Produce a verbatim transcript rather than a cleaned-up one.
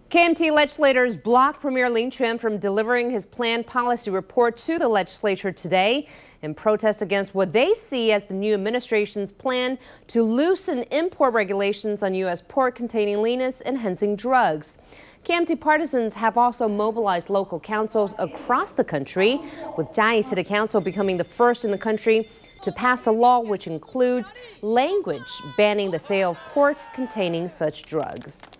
K M T legislators blocked Premier Lin Chuan from delivering his planned policy report to the legislature today in protest against what they see as the new administration's plan to loosen import regulations on U S pork containing leanness-enhancing drugs. K M T partisans have also mobilized local councils across the country, with Chiayi City Council becoming the first in the country to pass a law which includes language banning the sale of pork containing such drugs.